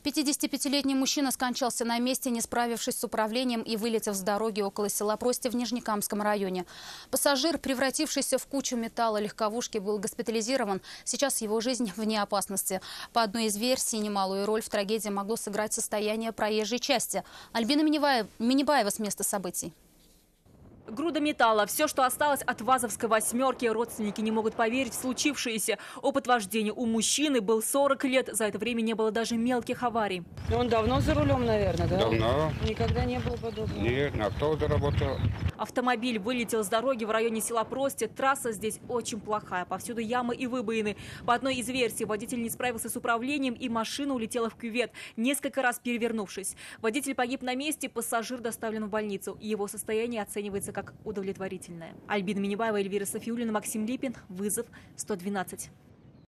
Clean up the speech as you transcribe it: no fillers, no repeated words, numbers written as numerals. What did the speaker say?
55-летний мужчина скончался на месте, не справившись с управлением и вылетев с дороги около села Прости в Нижнекамском районе. Пассажир, превратившийся в кучу металла легковушки, был госпитализирован. Сейчас его жизнь вне опасности. По одной из версий, немалую роль в трагедии могло сыграть состояние проезжей части. Альбина Минибаева с места событий. Груда металла. Все, что осталось от ВАЗовской «восьмерки». Родственники не могут поверить в случившееся. Опыт вождения у мужчины был 40 лет. За это время не было даже мелких аварий. Он давно за рулем, наверное, да? Давно. Никогда не было подобного? Нет, на автобусе работал. Автомобиль вылетел с дороги в районе села Прости. Трасса здесь очень плохая. Повсюду ямы и выбоины. По одной из версий, водитель не справился с управлением, и машина улетела в кювет, несколько раз перевернувшись. Водитель погиб на месте, пассажир доставлен в больницу. Его состояние оценивается как удовлетворительное. Альбина Минибаева, Эльвира Софиуллина, Максим Липин. Вызов 112.